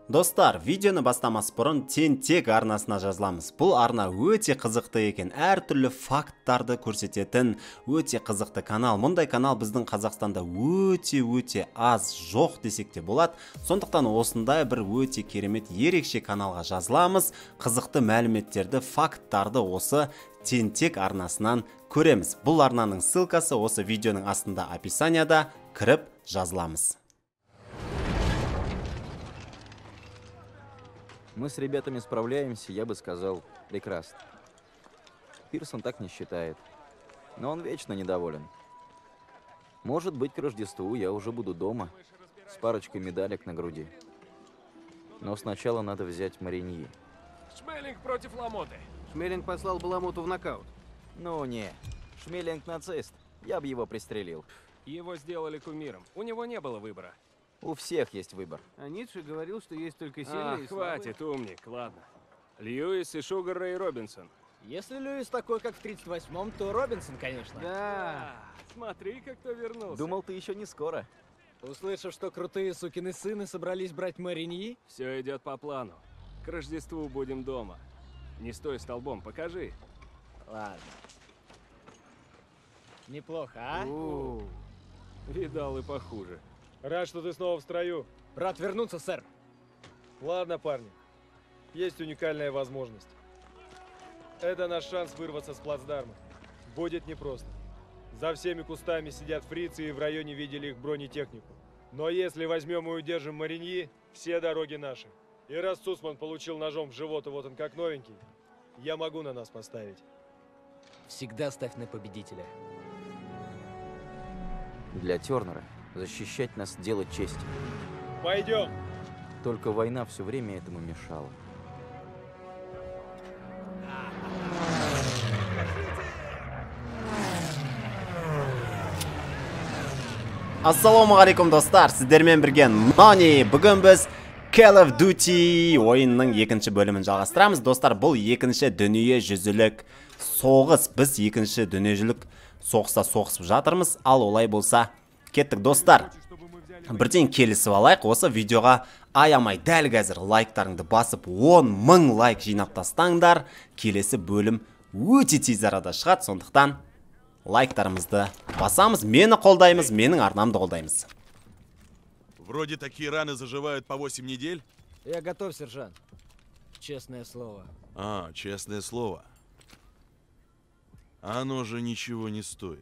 Достар, видеоны бастамас бұрын тентек арнасына жазыламыз. Бұл арна өте қызықты екен. Әртүрлі факттарды көрсететін өте қызықты канал. Мұндай канал біздің Қазақстанда өте аз, жоқ десек те болады. Сондықтан осындай бір өте керемет ерекше каналға жазыламыз. Қызықты мәліметтерді, факттарды осы тентек арнасынан көреміз. Бұл арнаның ссылкасы осы видеоның астында описанияда, кіріп жазыламыз. Мы с ребятами справляемся, я бы сказал, прекрасно. Пирсон так не считает, но он вечно недоволен. Может быть, к Рождеству я уже буду дома с парочкой медалек на груди. Но сначала надо взять Мариньи. Шмелинг против Ламоты. Шмелинг послал бы Ламоту в нокаут. Ну не, Шмелинг нацист, я бы его пристрелил. Его сделали кумиром. У него не было выбора. У всех есть выбор. А Ницше говорил, что есть только сильные и слабые. Хватит, умник, ладно. Льюис и Шугар Рэй Робинсон. Если Льюис такой, как в 38-м, то Робинсон, конечно. Да. Смотри-ка, кто вернулся. Думал, ты еще не скоро. Услышав, что крутые сукины сыны собрались брать Мариньи, Все идет по плану. К Рождеству будем дома. Не стой столбом, покажи. ладно. Неплохо, а? Видал и похуже. Рад, что ты снова в строю. Рад вернуться, сэр. Ладно, парни. Есть уникальная возможность. Это наш шанс вырваться с плацдарма. Будет непросто. За всеми кустами сидят фрицы и в районе видели их бронетехнику. Но если возьмем и удержим Мариньи, все дороги наши. И раз Сусман получил ножом в живот, и вот он как новенький, я могу на нас поставить. Всегда ставь на победителя. Для Тернера защищать нас — дело чести. Пойдем! Только война все время этому мешала. Ассалаумағалейкум достар, сіздермен бірге Nani. Бүгін біз Call of Duty ойынның екінші бөлімін жалғастырамыз. Достар, бұл екінші дүниежүзілік соғыс. Біз екінші дүниежүзілік соғыста соғысып жатырмыз. Ал олай болса, кеттік достар. Бірден келісіп алайық. Осы видеоға аямай дәл қазір лайктарыңды басып 10 000 лайк жинап тастаңдар. Келесі бөлім өте тез арада шығады. Сондықтан лайктарымызды басамыз. Мені қолдаймыз, менің арнамды қолдаймыз. Вроде такие раны заживают по 8 недель. Я готов, сержант. Честное слово. А, честное слово. Оно же ничего не стоит.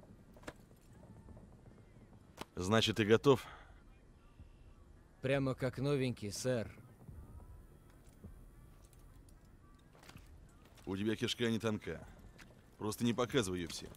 Значит, ты готов? Прямо как новенький, сэр. У тебя кишка не тонка. Просто не показывай ее всем.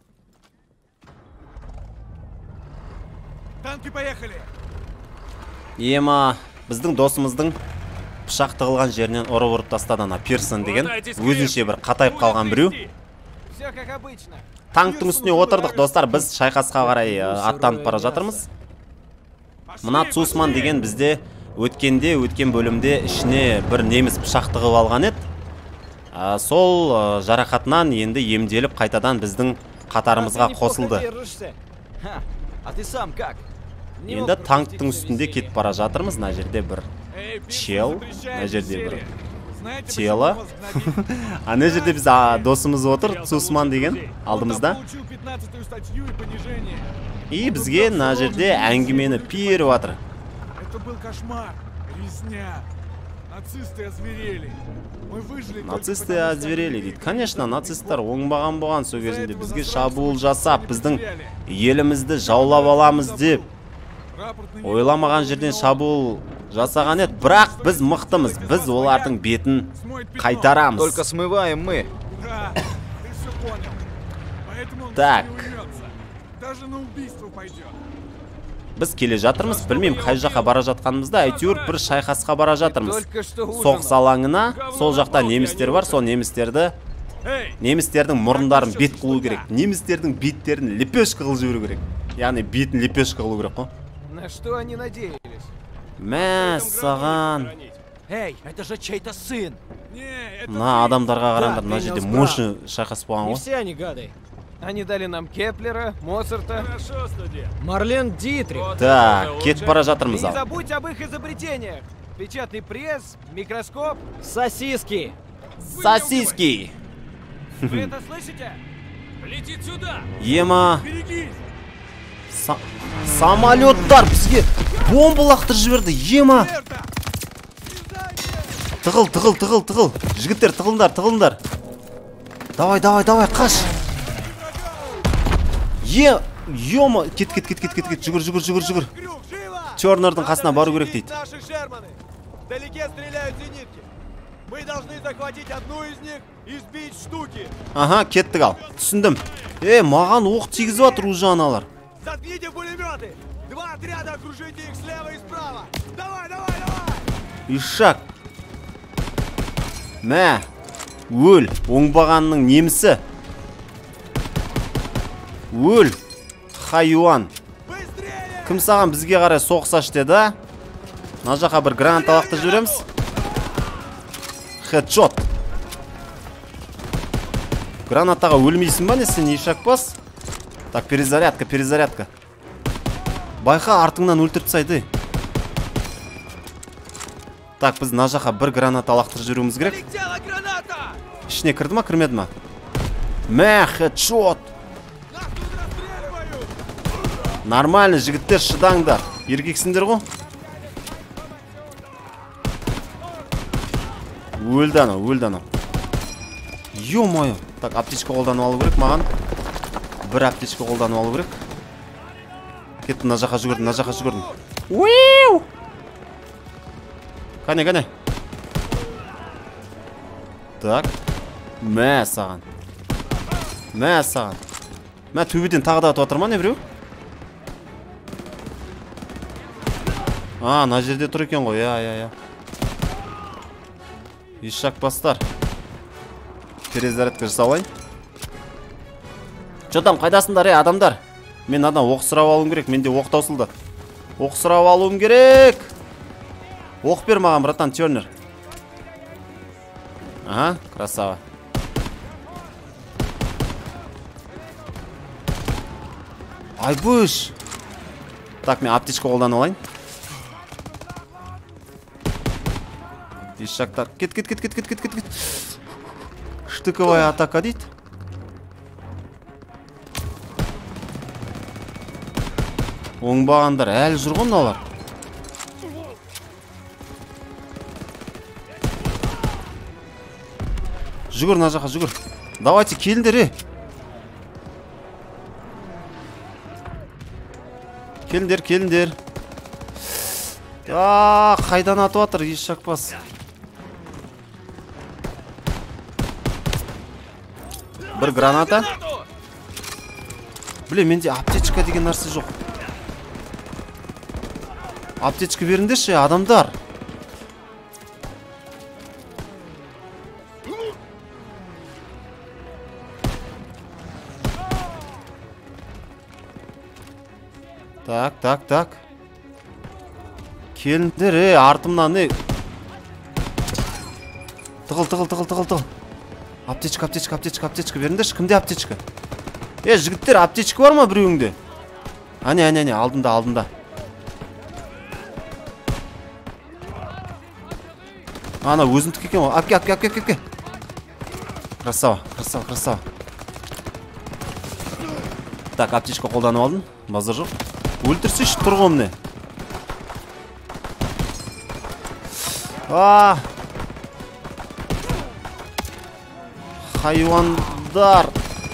Танки поехали! Ема, біздің досымыздың пышақ тығылған жерінен ұрып тастады ана Пирсон деген. Өзінше бір қатайып қалған біреу. Все как обычно. Танктың үстіне отырдық достар, біз шайқасқа қарай аттанып бара жатырмыз. Мына Сусман деген бізде өткен бөлімде ішіне бір неміс пышақ тығып алған еді. Сол жарақатынан енді емделіп қайтадан біздің қатарымызға қосылды. А ты сам как? Енді танктың үстінде кетіп бара жатырмыз. Мына жерде бір чел, мына жерде бір тело. Ана жерде біз досымыз отыр, Сусман деген алдымызда. И бізге мына жерде әңгімені беріп жатыр. Это был кошмар, резня. Нацисты озверели. Мы выжили. Нацисты озверели дейді. Конечно, нацисттар оңбаған болған сол кезінде бізге шабуыл жасап, біздің елімізді жаулап аламыз деп ойламаған жерден шабуыл жасаған еді. Бірақ біз мықтымыз. Біз олардың бетін қайтарамыз. Только смываем мы. Да, ты все понял. Поэтому он Так. не уймется. Даже на убийство пойдет. Біз келе жатырмыз. Білмеймін қай жаққа бара жатқанымызда, әйтеуір бір шайқасқа бара жатырмыз. Только что Соғыс алаңына, сол жақта немістер бар, сол немістердің мұрындарын бет қылу керек. Немістердің беттерін лепешка қылып жіберу керек. Яғни бетін лепешка қылу керек қой. На что они надеялись? Мә, саған. Эй, это же чей-то сын! Не, это Мына адамдарға қараңдар, мына Да, жерде принял мощный шайқас болған Не ғой. все они гады. Они дали нам Кеплера, Моцарта. Хорошо, студент. Марлен Дитрих. Так, кетіп бара жатырмыз Не ал. забудь об их изобретениях. Печатный пресс, микроскоп. Сосиски! Сосиски. Вы это слышите? Летит сюда! Ема. Самолеттар бізге бомба лақтырып жіберді. Ема. Тығыл. Жігіттер, тығылыңдар. Давай, қаш. Ема. Кет. Жүгір. Тернердің қасына бару керек дейді. Наши Шерманы! Вдалеке стреляют зенитки! Мы должны захватить одну из них и сбить штуки! Аха, кеттік ал. Түсіндім. Маған оқ тигізіп жатыр уже аналар. Заткните пулеметы! Два отряда окружите их слева и справа! Давай! Ишак. Мә, өл, оңбағанның немісі. Өл, хайуан. Кім саған бізге қарай соқсаш деді, а? Мына жаққа бір граната лақтырып жібереміз. Хедшот. Гранатаға өлмейсің ба не сен, ишак бас? Так, перезарядка. Байқа, артыңнан өлтіріп тастайды. Так, біз мына жаққа бір граната лақтырып жіберуіміз керек. Ішіне кірді ма, кірмеді ма? Мә, хедшот. Нормально, жігіттер, шыдаңдар. Еркексіңдер ғой? Өлді анау. Ё-моё. Так, аптечка қолданып алу керек маған. Бір аптечка қолданып алу керек. Кетті, мына жаққа жүгірдім. Уиу! Қане. Так. Мә саған. Мә төбеден тағы да атып отыр ма не біреу? Мына жерде тұр екен ғой. Я. Ишак бастар. Перезарядка жасалайын. Чо там, қайдасыңдар, адамдар? Мен адан оқ сұрап алуым керек. Менде оқ таусылды. Оқ сұрап алуым керек. Оқ бер маған, братан, Тернер. Ага, красава. Айбуш. Так, мен аптечка қолданып алайын. Ишактар. Кет. Штыковая атака дейді. Оңбағандар әлі жүр ғой мыналар. Жүгір, мына жаққа жүгір. Давайте, келіңдер, Келіңдер. Қайдан атып атыр, ешак бас. Бір граната. Біле, менде аптечка деген нәрсе жоқ. Аптечка беріңдерші, адамдар. Так. Келіңдер, артымнан, Тығыл. Аптечка беріңдерші, кімде аптечка? Жігіттер, аптечка бар ма біреуіңде? Әне, алдында. Ана, өзімдік екен ғой. Апке. Красава. Так, аптечка қолданып алдым. Маза жоқ. Өлтірсеші, тұр ғой міне. Хайуандар.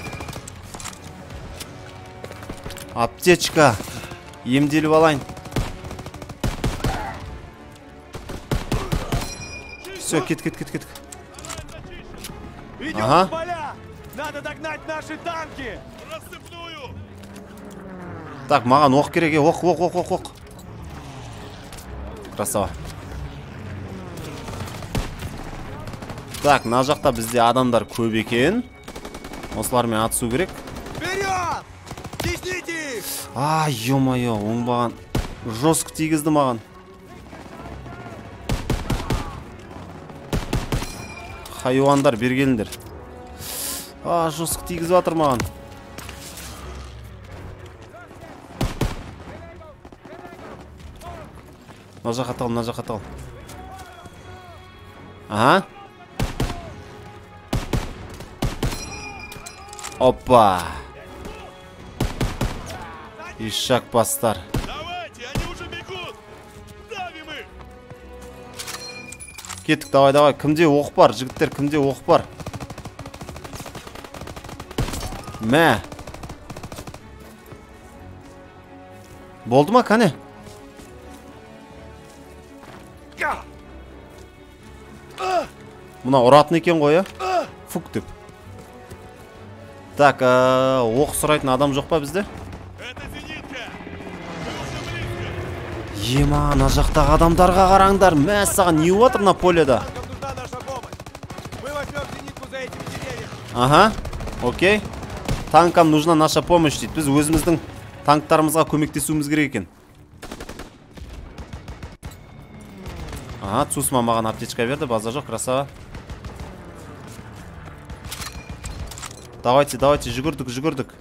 Аптечка. Емделіп алайын. Все, кет. Идем в поля! Надо догнать наши танки! Так, маған оқ керек, оқ. Красава. Так, мына жақта бізде адамдар көп екен. Осылармен атысу керек. Вперед! Тесните их! Ё-моё, оңбаған. Жестко тигізді маған. Хайуандар, бергеліңдер. Жестко тигізіп атыр маған. Мына жаққа тығыл. Ага. Опа. Ишак бастар. Давайте, они уже бегут! Давим их! Кеттік, давай. Кімде оқ бар, жігіттер, кімде оқ бар? Мә. Болды ма, кәне? Мұна ұратын екен ғой, ә? Фук деп. Так, оқ сұрайтын адам жоқ па бізде? Это зенитка! Мы уже близко! Ема, ана жақтағы адамдарға қараңдар. Мә, саған не отыр на поледа? Нужна наша помощь. Мы возьмем зенитку за этими деревьями. Ага, окей. Танкам нужна наша помощь дейді. Біз өзіміздің танктарымызға көмектесуіміз керек екен. Ага, Цусма маған аптечка берді, база жоқ, красава. Давайте, жүгірдік.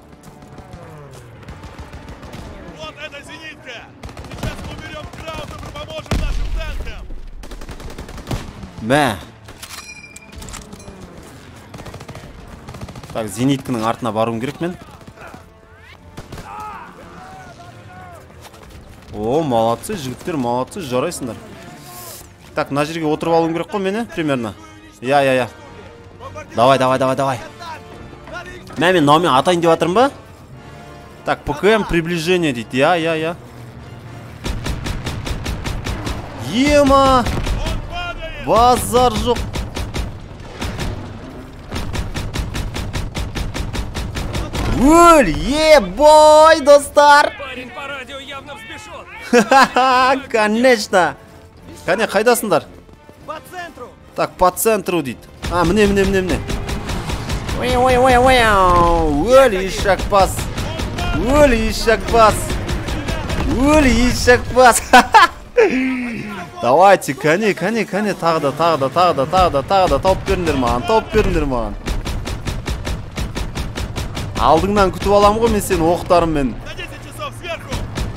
Вот это зенитка! Сейчас мы уберем Краузов и поможем нашим танкам! Мә. Так, зениткінің артына баруым керек мен. О, молодцы, жігіттер, молодцы, жарайсыңдар. Так, мына жерге отырып алуым керек қой мені, примерно. Я. Давай. Мен номен атайын деп атырым ба? Так, ПКМ приближение дейді. Я. Ема! Базар жоқ. Өль, ебой, достар! Парень по радио явно взбешен. Ха-ха-ха, конечно. Кәне, қайдасыңдар? По центру! Так, по центру дейді. А, міне. Өль, ишак пас. Давайте, кәне. Тағы да. Топ беріңдер маған. Алдыңнан күтіп алам ғой мен сені оқтарыммен. На 10 часов сверху!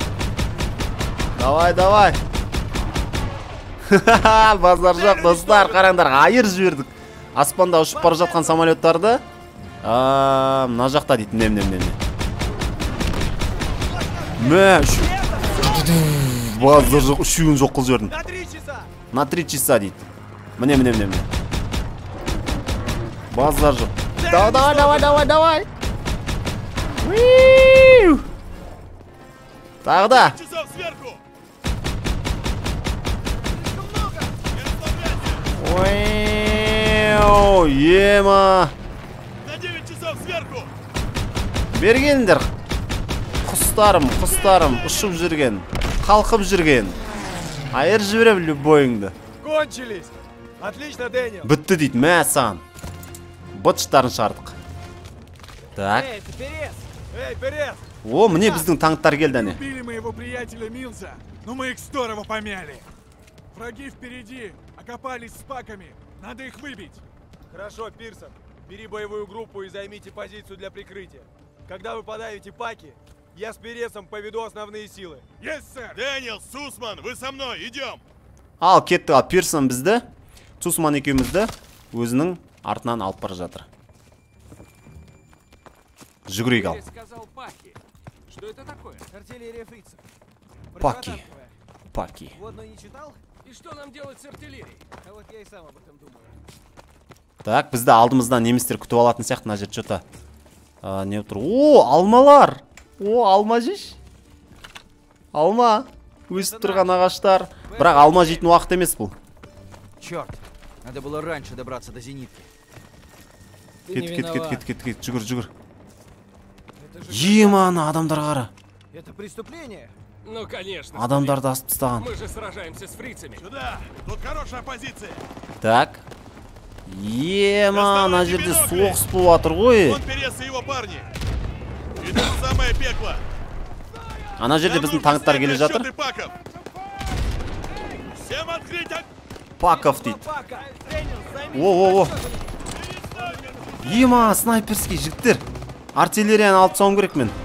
Давай. Базар жоқ, достар, қараңдар, айыр жібердік. Аспанда ұшып бара жатқан самолеттарды. Мына жақта дейді, міне. Мә, базар жоқ, үшеуін жоқ қыл жібердім. На 3 часа дейді. Міне. Базар жоқ. Давай. Тағы да. 10 часов сверху! Ема. На 9 часов сверху! Бергендер. Құстарым, ұшып жүрген, қалқып жүрген. Айыр жіберем любойыңды. Кончились! Отлично, Дэниел! Бітті дейді, мә саған. Бытштарын шығардық. Так. Эй, ты перец! Эй, Перес! О, мне біздің танктар келді, әне. Убили моего приятеля Милза, но мы их здорово помяли. Враги впереди, окопались с паками. Надо их выбить. Хорошо, Пирсон. Бери боевую группу и займите позицию для прикрытия. Когда вы подавите паки, я с Пересом поведу основные силы. Есть, сэр. Дэниел, Сусман, вы со мной, идем! Ал кетті, ал Пирсон бізді, Цусман екеумізді өзінің артынан алып бара жатыр. Жүгірейік ал. Ты сказал Паки. Что это такое? Артиллерия фрицев. Паки. Противотанковая. Паки. Водную не читал? И что нам делать с артиллерией? А вот я и сам об этом думаю. Так, бізді алдымыздан немістер күтіп алатын сияқты, мына жер что-то не отыр. О, алмалар. О, алма жейш. Алма. Өсіп тұрған ағаштар. Бірақ алма жейтін уақыт емес бұл. Черт, надо было раньше добраться до зенитки. Ты не виноват. Кет, жүгір. Это же Ема, ана адамдар қара. это преступление. Ну, конечно. Адамдарды асып тастаған. Мы же сражаемся с фрицами. Сюда! Тут хорошая позиция! Так. Ема, ана жерде соғыс болып жатыр ғой. Вон Перес и его парни! Идут в самое пекло! Ана жерде біздің танктар келе жатыр. Расчеты паков! Всем открыть огонь! Паков дейді. Пака! Дэниел, займи! О. Ема, снайперский жігіттер. Артиллерияны алып тастауым керек мен.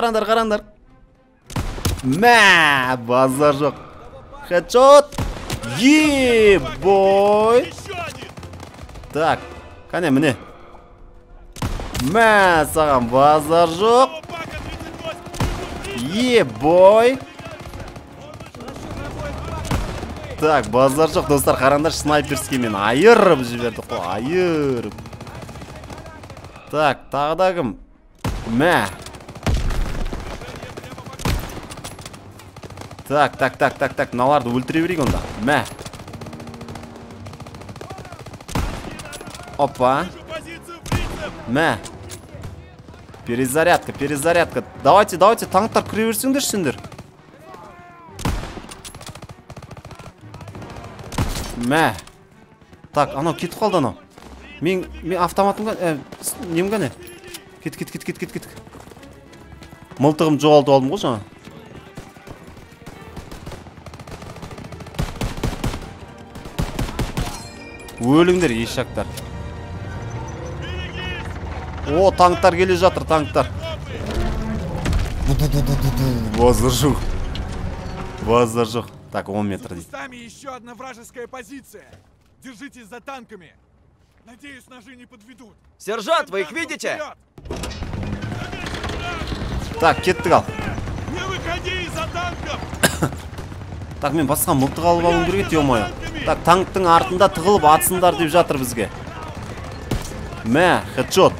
Қараңдар. Мә, базар жоқ. Хедшот. Ебой. Еще один! Так, қане міне. Мә, саған базар жоқ. О, Бака 38! Ебой. Так, базар жоқ, достар, қараңдар, снайперский мен айырып жіберді қой, айырып. Так, тағы да кім? Мә. Так, мыналарды өлтіре берейік онда. Мә. Опа. Позицию фрицев! Мә. Перезарядка. Давайте, танктар кіре берсеңдер сендер. Мә. Так, анау кетіп қалды анау. Мен автоматымға, немге не? Кет. Мылтығым жоғалтып алдым ғой жаңа. Өліңдер, ешақтар. О, танктар келе жатыр, танктар. Базар жоқ. Так, 10 метр За дейді. кустами еще одна вражеская позиция. Держитесь за танками. Надеюсь, ножи не подведут. Сержант, вы их видите? Вперед! Так, кеттік ал. Не выходи из-за танков! Так, мен басқа мылтық алып алуым керек еді, ё-моё. Так, танктың артында тығылып атсындар деп жатыр бізге. Мә, хедшот.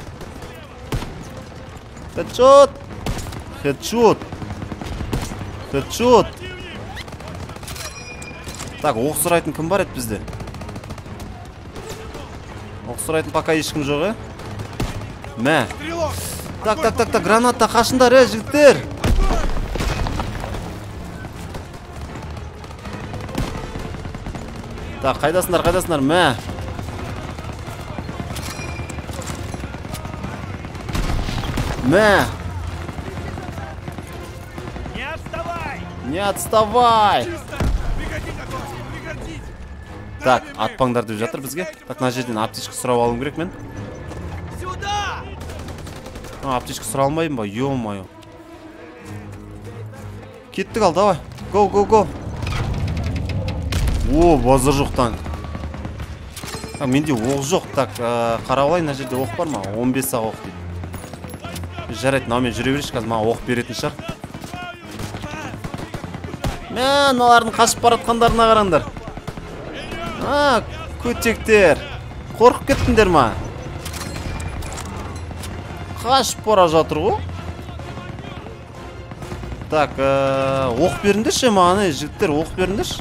Так, оқ сұрайтын кім бар еді бізде? Оқ сұрайтын пока ешкім жоқ, Мә. Так, граната қашындар, жігіттер. Так, қайдасындар, мә. Мә. Не отставай. Так, атпаңдар деп жатыр бізге. Так, мына жерден аптечка сұрап алуым керек мен. Сюда! Аптечка сұра алмайым ба? Ё-моё. Кеттік ал, давай. Го. О, базар жоқ танк. Так, менде оқ жоқ. Так, қарап алайын, мына жерде оқ бар ма? 15 сақ оқ дейді. Жарайды, мынаумен жүре берейінші, қазір маған оқ беретін шығар. Мә, мыналардың қашып баратқандарына қараңдар. Көтектер. Қорқып кеттіңдер ма? Қашып бара жатыр ғой. Так, оқ беріңдерші маған, жігіттер, оқ беріңдерші.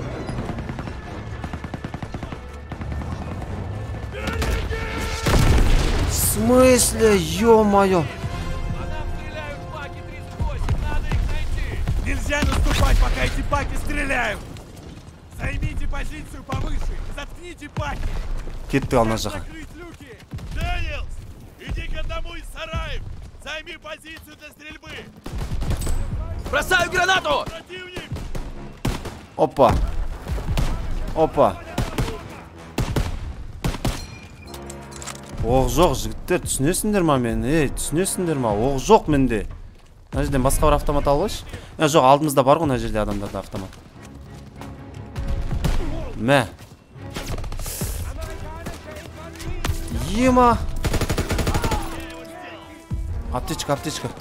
В смысле, ё-моё. Нельзя наступать, пока эти паки стреляют. Займите позицию повыше. Заткните паки. Кеттік ал, мына жаққа. Закрыть люки. Дэниелс, иди к одному из сараев! Займи позицию для стрельбы! Бросаю гранату! Противник! Опа. Оқ жоқ, жігіттер, түсінесіңдер ма мен? Түсінесіңдер ма? Оқ жоқ менде. Мына жерден басқа бір автомат алғаш. Жоқ, алдымызда бар ғой мына жерде адамдарда автомат. Мә. Ема. Аптечка.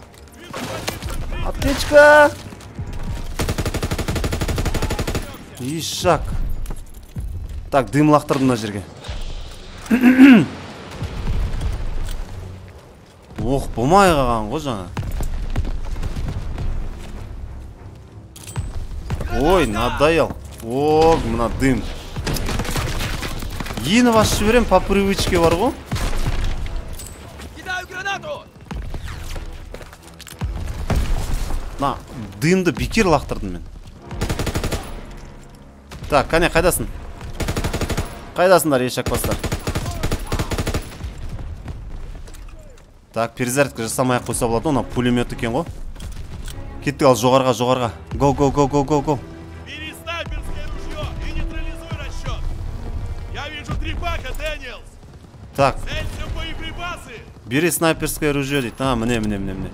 Ишак. Так, дым лақтырдым мына жерге. Оқ болмай қалған ғой жаңа. Ой, надоел. О, мына дым. Ені басып жіберем, по привычке бар ғой. Кидаю гранату! На, дымды бекер лақтырдым мен. Так, қане, қайдасың? Қайдасыңдар, ешак бастар? Так, перезарядка жасамай-ақ қойса болады, оны пулемет екен ғой. Кеттік ал, жоғарға. Го. Бери снайперское ружье и нейтрализуй расчет! Я вижу 3 бака, Дэниелс! Так, Целься в боеприпасы! бери снайперское ружье дейді. Міне.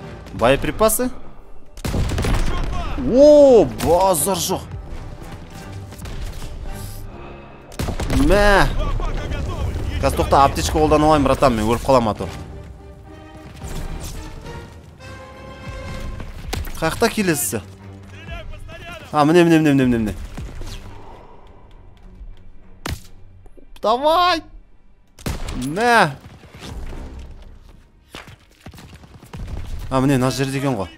Боеприпасы? О, базар жоқ. Мә. Два бака готовы. Еще Қазір тоқта, аптечка қолдана алайын, братан, мен өліп қалам атор. Қаяқта келесісі? стреляй по снарядам. А, міне. Давай! Мә! А, міне, мына жерде екен ғой.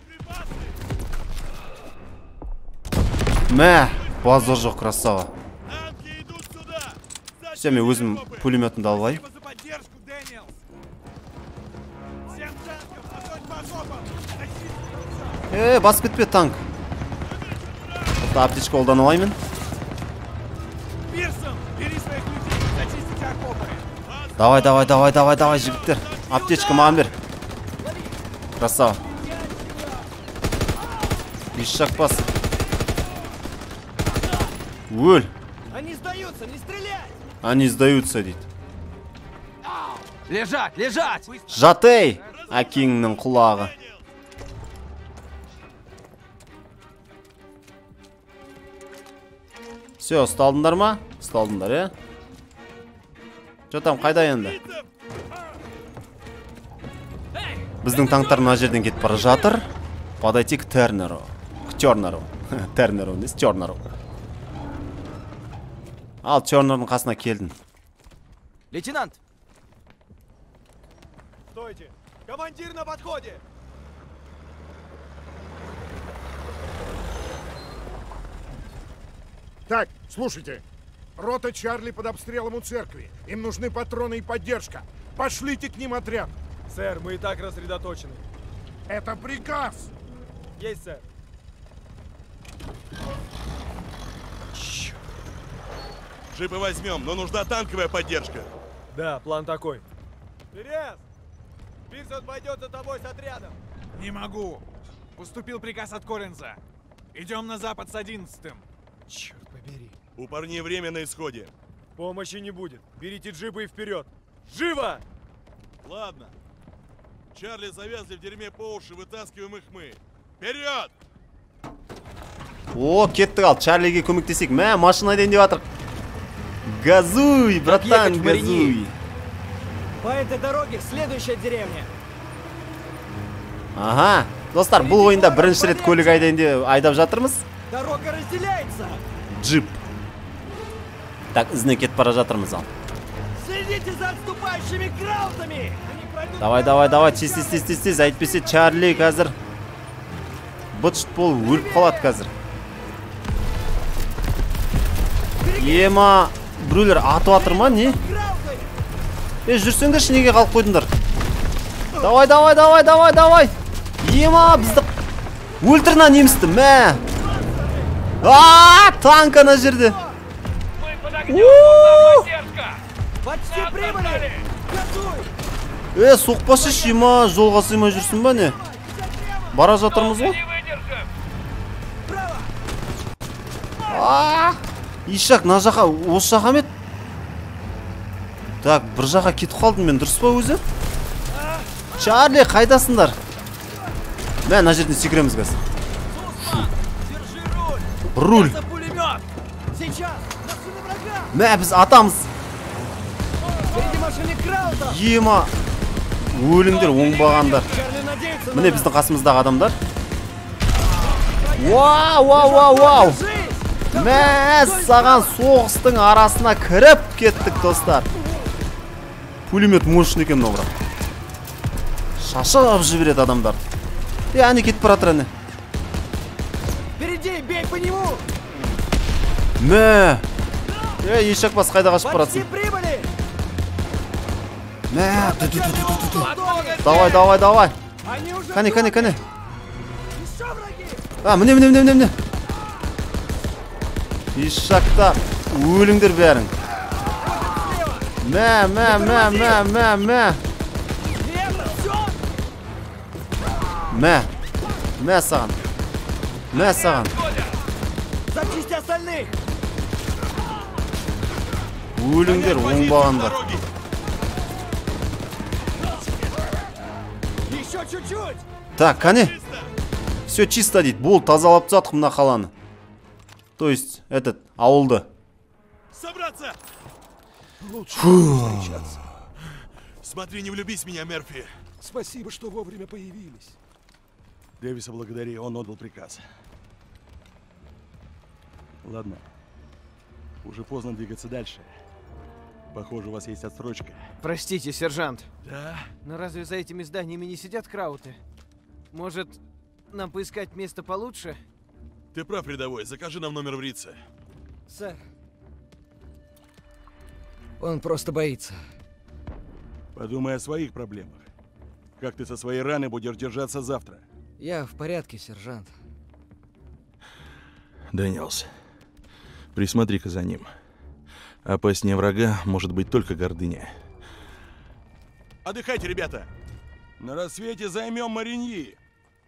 Мә! Базар жоқ, красава. Танки идут сюда. Все, мен өзім пулеметімді алайын. Спасибо за поддержку, Дэниелс. Всем танкам, огонь по окопам. Защитите. Басып кетпе танк. Тоқта, аптечка қолдана алайын мен. Пирсон, бери своих людей, зачистите окопы. Давай, жігіттер. Аптечка маған бер. Красава. Еш шақпас. Өл. Они сдаются, не стрелять! Они сдаются, дейді. Лежать! Жат ей, әкеңнің құлағы. Все, ұсталдыңдар ма? Ұсталдыңдар, Жотам, қайда енді? Біздің танктар мына жерден кетіп бара жатыр. Подойти к Тернеру. К Тернеру. Тернеру емес, Тернеру. Ал, Тернердің қасына келдің. Лейтенант! Стойте! Командир на подходе! Так, слушайте. Рота Чарли под обстрелом у церкви. Им нужны патроны и поддержка. Пошлите к ним отряд. Сэр, мы и так рассредоточены. Это приказ. Есть, сэр. Джипы возьмем, но нужна танковая поддержка. Да, план такой. Перес! Пирсон пойдет за тобой с отрядом. Не могу. Поступил приказ от Коллинза. Идем на запад с 11-м. Черт побери. У парней время на исходе. Помощи не будет. Берите джипы и вперед. Живо! Ладно. Чарли завязли в дерьме по уши, вытаскиваем их мы. Вперед! О, кеттік ал, Чарлиге көмектесек. Мә, машина айдайын деп жатыр. Газуй, братан, ехать в Мариньи? газуй. По этой дороге следующая деревня. Ага. Достар, бұл ойында бірінші рет көлік айдайын деп айдап жатырмыз. Дорога разделяется. Джип. Так, ізіне кетіп бара жатырмыз ал. Следите за отступающими краутами. Они пройдут. Давай, тез, әйтпесе Чарли қазір быт-шыт болып өліп қалады қазір. Ема, біреулер атып атыр ма, не? Крауты. Жүрсеңдерші, неге қалып қойдыңдар? Давай. Ема, бізді өлтірна немісті, мә. Танк ана жерде. Почти прибыли. Газуй. Соқпашы шима, жолға сыймай жүрсің ба не? Бара жатырмыз ғой? Ишак, на жаққа, осы жаққа мет? Так, бір жаққа кетіп қалдым мен, дұрыс па өзі? Чарли, қайдасыңдар? Мә, на жерден секіреміз қазір. Держи руль. Руль. Это пулемет. Сейчас. Машина врага. Мә, біз атамыз. Впереди машины краута. Ема, өліңдер, оңбағандар. Чарли надеется на Міне нас. біздің қасымыздағы адамдар. Вау. Мә, саған соғыстың арасына кіріп кеттік, достар. Пулемет мощный екен мынау бірақ. Шашып жібереді адамдар. Әне кетіп бара жатыр, әне. Впереди, бей по нему. Мә. Ешек бас қайда қашып Почти барасың? прибыли. Мә. Готовы. Давай. Они уже Кәне. Еще враги. Міне. Ешақтар, өліңдер бәрің. Мә. Верно, все. Мә саған. Зачисти остальных. Өліңдер, оңбағандар. Дороги. Еще чуть-чуть. Так, кәне. Все чисто дейді. Бол, тазалап жатық мына қаланы. То есть, ауылды. Собраться! Лучше встречаться. Смотри, не влюбись в меня, Мерфи. Спасибо, что вовремя появились. Дэвиса благодари, он отдал приказ. Ладно. Уже поздно двигаться дальше. Похоже, у вас есть отсрочка. Простите, сержант. Да? Но разве за этими зданиями не сидят крауты? Может, нам поискать место получше? Ты прав, рядовой. Закажи нам номер в Рице. Сэр. Он просто боится. Подумай о своих проблемах. Как ты со своей раной будешь держаться завтра? Я в порядке, сержант. Дэниелс, присмотри-ка за ним. Опаснее врага может быть только гордыня. Отдыхайте, ребята! На рассвете займем Мариньи!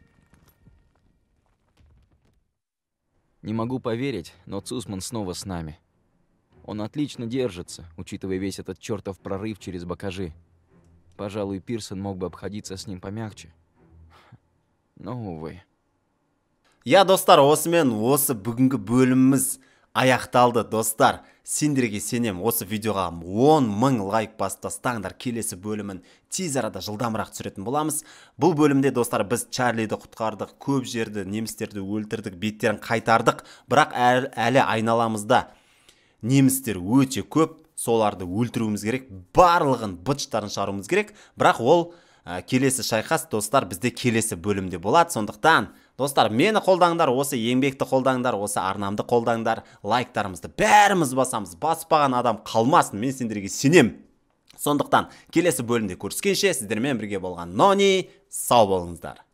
Не могу поверить, но Цусман снова с нами. Он отлично держится, учитывая весь этот чертов прорыв через Бакажи. Пожалуй, Пирсон мог бы обходиться с ним помягче. Но, увы. Я, достар, осымен осы бүгінгі бөліміміз аяқталды, достар. Сендерге сенем, осы видеоға 10 000 лайк бастастаңдар. Келесі бөлімін тез арада жылдамырақ түсіретін боламыз. Бұл бөлімде, достар, біз Чарлиді құтқардық, көп жерді немістерді өлтірдік, беттерін қайтардық. Бірақ әлі айналамызда немістер өте көп, соларды өлтіруіміз керек, барлығын быттарын шығаруымыз керек. Бірақ ол келесі шайқас, достар, бізде келесі бөлімде болады. Сондықтан, достар, мені қолдаңдар, осы еңбекті қолдаңдар, осы арнамды қолдаңдар, лайктарымызды бәріміз басамыз. Баспаған адам қалмасын, мен сендерге сенем. Сондықтан, келесі бөлімде көріскенше, сіздермен бірге болған Нони, сау болыңыздар.